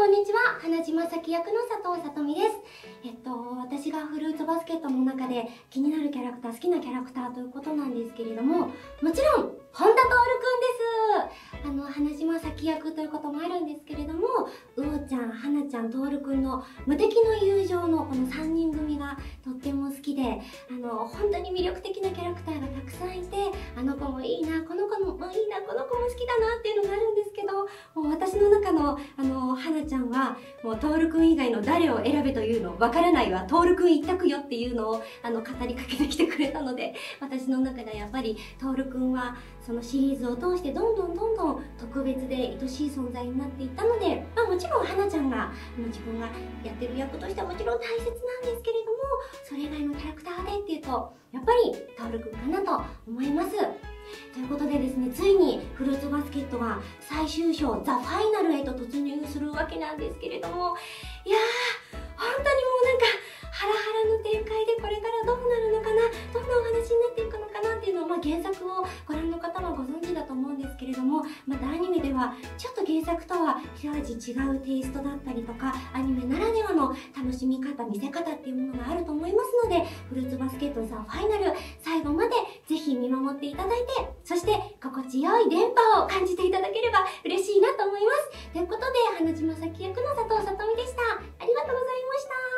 んにちは。花島咲役の佐藤さとみです。私がフルーツバスケットの中で気になるキャラクター、好きなキャラクターということなんですけれども、もちろん、本田徹くんです。花島咲役ということもあるんですけれども、うおちゃん、はなちゃん、徹くんの無敵の友情のこの3人組がとっても好きで、本当に魅力的なキャラクターがたくさんいて、あの子もいいな、この子もいいな、この子も好きだなっていうのがあるんですけど、もう私の中のはなちゃんはもう徹くん以外の誰を選べというのわからないわ、徹くん一択よっていうのを語りかけてきてくれたので、私の中でやっぱり徹くんはそのシリーズを通してどんどん特別で愛しい存在になっていったので、もちろんはなちゃんが自分がやってる役としてはもちろん大切なんですけれども、それ以外のキャラクターでっていうとやっぱり徹くんかなと思います。ということでですね、ついにフルーツバスケットが最終章ザ・ファイナルへと突入するわけなんですけれども、いやー、本当にもうなんかハラハラの展開でこれからどうなるのかな、どんなお話になっていくのかなっていうのを、原作をご覧の方はご存知だと思うんですけれども、またアニメではちょっと原作とは一味違うテイストだったりとか、アニメならではの楽しみ方、見せ方っていうものがあると思いますので、フルーツバスケットザ・ファイナル最後までぜひ見守っていただいて、そして心地よい電波を感じていただければ嬉しいなと思います。ということで、花島咲役の佐藤さとみでした。ありがとうございました。